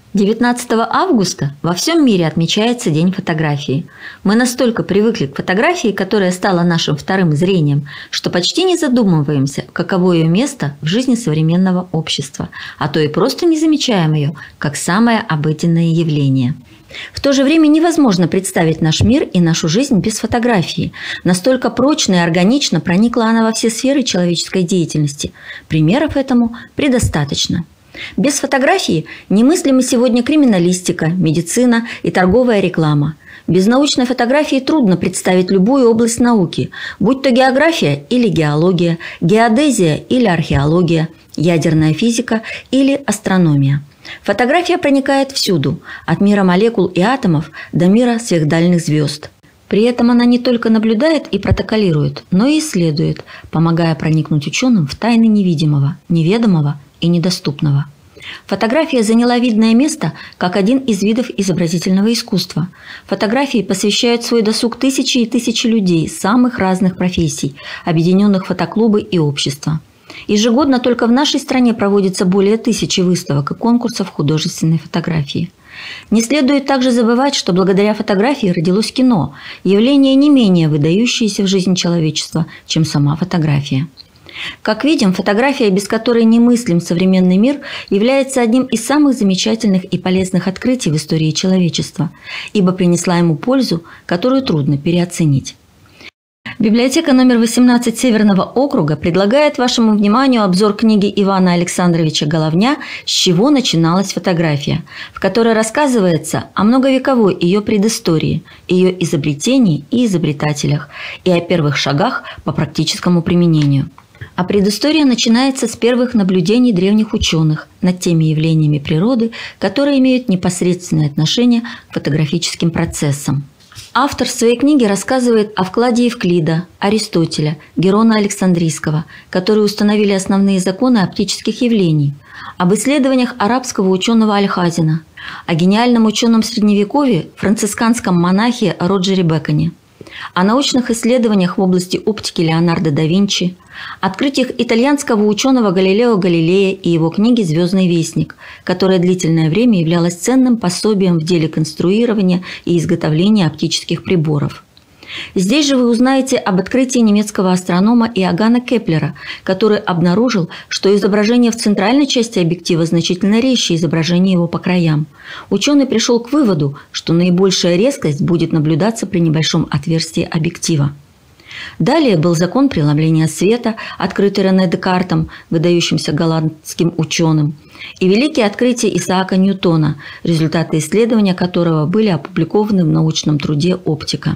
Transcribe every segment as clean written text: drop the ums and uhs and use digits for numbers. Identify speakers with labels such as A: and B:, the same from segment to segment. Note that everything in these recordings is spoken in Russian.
A: 19 августа во всем мире отмечается День фотографии. Мы настолько привыкли к фотографии, которая стала нашим вторым зрением, что почти не задумываемся, каково ее место в жизни современного общества, а то и просто не замечаем ее как самое обыденное явление. В то же время невозможно представить наш мир и нашу жизнь без фотографии. Настолько прочно и органично проникла она во все сферы человеческой деятельности. Примеров этому предостаточно. Без фотографии немыслима сегодня криминалистика, медицина и торговая реклама. Без научной фотографии трудно представить любую область науки, будь то география или геология, геодезия или археология, ядерная физика или астрономия. Фотография проникает всюду, от мира молекул и атомов до мира сверхдальних звезд. При этом она не только наблюдает и протоколирует, но и исследует, помогая проникнуть ученым в тайны невидимого, неведомого и недоступного. Фотография заняла видное место как один из видов изобразительного искусства. Фотографии посвящают свой досуг тысячи и тысячи людей самых разных профессий, объединенных в фотоклубы и общества. Ежегодно только в нашей стране проводится более 1000 выставок и конкурсов художественной фотографии. Не следует также забывать, что благодаря фотографии родилось кино, явление не менее выдающееся в жизни человечества, чем сама фотография. Как видим, фотография, без которой не мыслим современный мир, является одним из самых замечательных и полезных открытий в истории человечества, ибо принесла ему пользу, которую трудно переоценить. Библиотека номер 18 Северного округа предлагает вашему вниманию обзор книги Ивана Александровича Головня «С чего начиналась фотография», в которой рассказывается о многовековой ее предыстории, ее изобретении и изобретателях, и о первых шагах по практическому применению. А предыстория начинается с первых наблюдений древних ученых над теми явлениями природы, которые имеют непосредственное отношение к фотографическим процессам. Автор в своей книге рассказывает о вкладе Евклида, Аристотеля, Герона Александрийского, которые установили основные законы оптических явлений, об исследованиях арабского ученого Аль-Хазина, о гениальном ученом Средневековья францисканском монахе Роджере Беконе, о научных исследованиях в области оптики Леонардо да Винчи, открытиях итальянского ученого Галилео Галилея и его книги «Звездный вестник», которая длительное время являлась ценным пособием в деле конструирования и изготовления оптических приборов. Здесь же вы узнаете об открытии немецкого астронома Иоганна Кеплера, который обнаружил, что изображение в центральной части объектива значительно резче изображения его по краям. Ученый пришел к выводу, что наибольшая резкость будет наблюдаться при небольшом отверстии объектива. Далее был закон преломления света, открытый Рене Декартом, выдающимся голландским ученым, и великие открытия Исаака Ньютона, результаты исследования которого были опубликованы в научном труде «Оптика».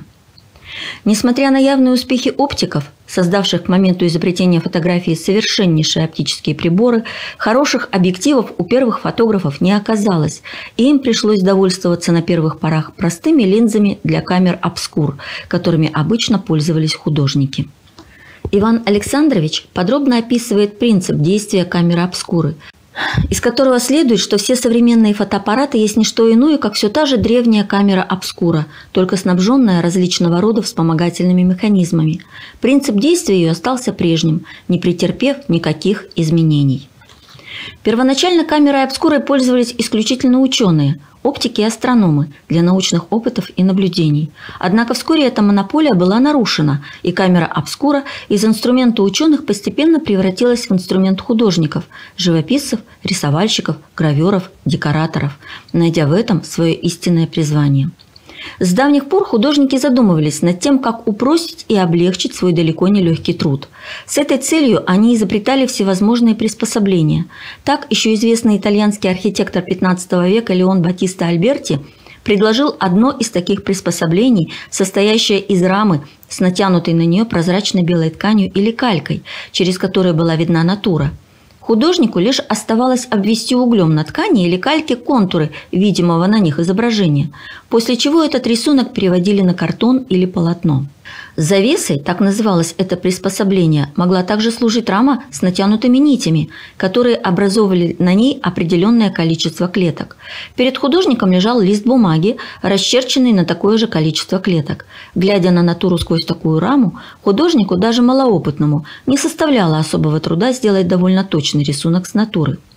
A: Несмотря на явные успехи оптиков, создавших к моменту изобретения фотографии совершеннейшие оптические приборы, хороших объективов у первых фотографов не оказалось, и им пришлось довольствоваться на первых порах простыми линзами для камер обскур, которыми обычно пользовались художники. Иван Александрович подробно описывает принцип действия камеры обскуры, из которого следует, что все современные фотоаппараты есть не что иное, как все та же древняя камера обскура, только снабженная различного рода вспомогательными механизмами. Принцип действия ее остался прежним, не претерпев никаких изменений. Первоначально камерой обскурой пользовались исключительно ученые, оптики и астрономы для научных опытов и наблюдений. Однако вскоре эта монополия была нарушена, и камера обскура из инструмента ученых постепенно превратилась в инструмент художников, живописцев, рисовальщиков, граверов, декораторов, найдя в этом свое истинное призвание. С давних пор художники задумывались над тем, как упростить и облегчить свой далеко не легкий труд. С этой целью они изобретали всевозможные приспособления. Так, еще известный итальянский архитектор XV века Леон Батиста Альберти предложил одно из таких приспособлений, состоящее из рамы с натянутой на нее прозрачной белой тканью или калькой, через которую была видна натура. Художнику лишь оставалось обвести углем на ткани или кальке контуры видимого на них изображения, после чего этот рисунок переводили на картон или полотно. Завесой, так называлось это приспособление, могла также служить рама с натянутыми нитями, которые образовывали на ней определенное количество клеток. Перед художником лежал лист бумаги, расчерченный на такое же количество клеток. Глядя на натуру сквозь такую раму, художнику, даже малоопытному, не составляло особого труда сделать довольно точный рисунок с натуры.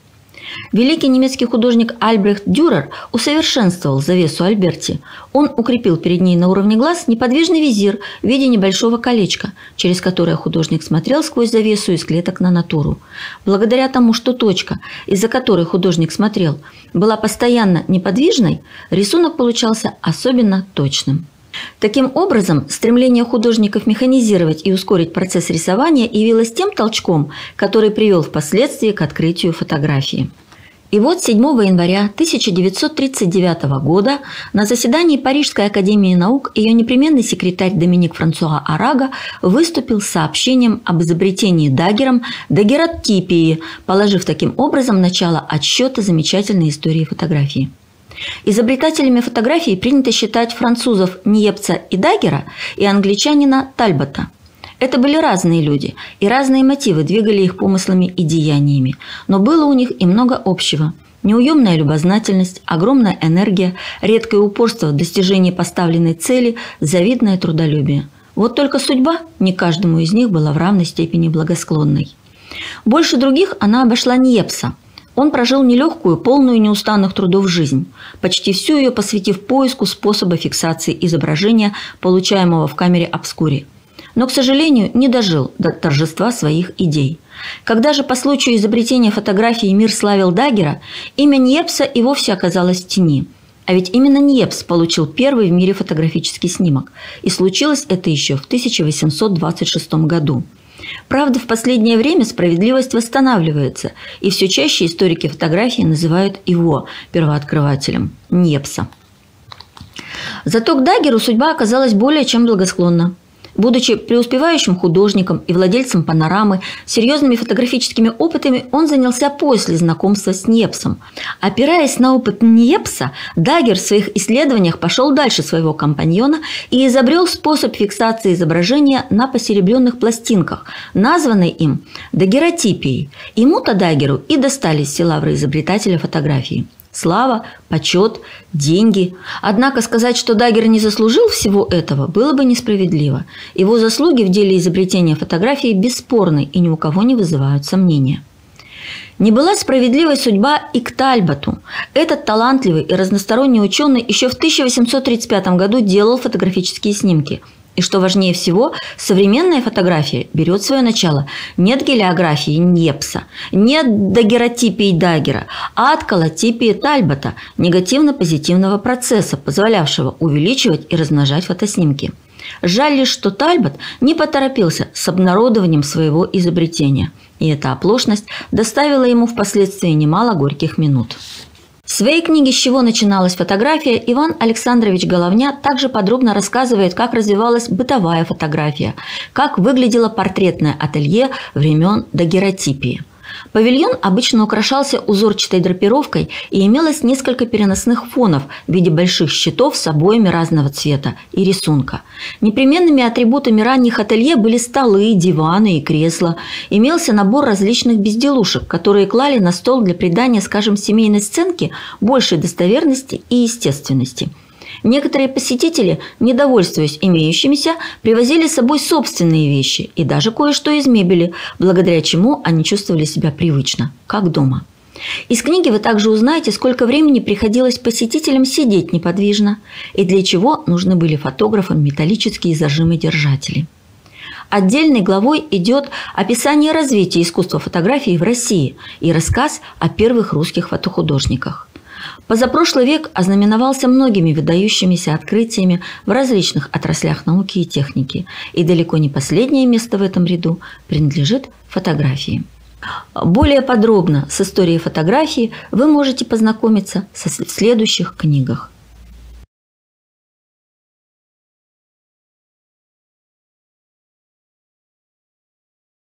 A: Великий немецкий художник Альбрехт Дюрер усовершенствовал завесу Альберти. Он укрепил перед ней на уровне глаз неподвижный визир в виде небольшого колечка, через которое художник смотрел сквозь завесу из клеток на натуру. Благодаря тому, что точка, из-за которой художник смотрел, была постоянно неподвижной, рисунок получался особенно точным. Таким образом, стремление художников механизировать и ускорить процесс рисования явилось тем толчком, который привел впоследствии к открытию фотографии. И вот 7 января 1939 года на заседании Парижской академии наук ее непременный секретарь Доминик Франсуа Арага выступил с сообщением об изобретении Даггером дагеротипии, положив таким образом начало отсчета замечательной истории фотографии. Изобретателями фотографии принято считать французов Ньепса и Даггера и англичанина Тальбота. Это были разные люди, и разные мотивы двигали их помыслами и деяниями, но было у них и много общего. Неуемная любознательность, огромная энергия, редкое упорство в достижении поставленной цели, завидное трудолюбие. Вот только судьба не каждому из них была в равной степени благосклонной. Больше других она обошла Ньепса. Он прожил нелегкую, полную неустанных трудов жизнь, почти всю ее посвятив поиску способа фиксации изображения, получаемого в камере обскури. Но, к сожалению, не дожил до торжества своих идей. Когда же по случаю изобретения фотографии мир славил Даггера, имя Ньепса и вовсе оказалось в тени. А ведь именно Ньепс получил первый в мире фотографический снимок. И случилось это еще в 1826 году. Правда, в последнее время справедливость восстанавливается, и все чаще историки фотографии называют его первооткрывателем – Ньепса. Зато к Даггеру судьба оказалась более чем благосклонна. Будучи преуспевающим художником и владельцем панорамы, серьезными фотографическими опытами он занялся после знакомства с Ньепсом. Опираясь на опыт Ньепса, Даггер в своих исследованиях пошел дальше своего компаньона и изобрел способ фиксации изображения на посеребренных пластинках, названный им дагеротипией. Ему-то Даггеру и достались все лавры изобретателя фотографии. Слава, почет, деньги. Однако сказать, что Даггер не заслужил всего этого, было бы несправедливо. Его заслуги в деле изобретения фотографии бесспорны и ни у кого не вызывают сомнения. Не была справедливой судьба и к Тальботу. Этот талантливый и разносторонний ученый еще в 1835 году делал фотографические снимки. И что важнее всего, современная фотография берет свое начало не от гелиографии Ньепса, не от дагеротипии Даггера, а от колотипии Тальбота, негативно-позитивного процесса, позволявшего увеличивать и размножать фотоснимки. Жаль лишь, что Тальбот не поторопился с обнародованием своего изобретения, и эта оплошность доставила ему впоследствии немало горьких минут. В своей книге «С чего начиналась фотография» Иван Александрович Головня также подробно рассказывает, как развивалась бытовая фотография, как выглядело портретное ателье времен дагеротипии. Павильон обычно украшался узорчатой драпировкой и имелось несколько переносных фонов в виде больших щитов с обоями разного цвета и рисунка. Непременными атрибутами ранних ателье были столы, диваны и кресла. Имелся набор различных безделушек, которые клали на стол для придания, скажем, семейной сценке большей достоверности и естественности. Некоторые посетители, недовольствуясь имеющимися, привозили с собой собственные вещи и даже кое-что из мебели, благодаря чему они чувствовали себя привычно, как дома. Из книги вы также узнаете, сколько времени приходилось посетителям сидеть неподвижно и для чего нужны были фотографам металлические зажимы-держатели. Отдельной главой идет описание развития искусства фотографии в России и рассказ о первых русских фотохудожниках. Позапрошлый век ознаменовался многими выдающимися открытиями в различных отраслях науки и техники, и далеко не последнее место в этом ряду принадлежит фотографии. Более подробно с историей фотографии вы можете познакомиться в следующих книгах.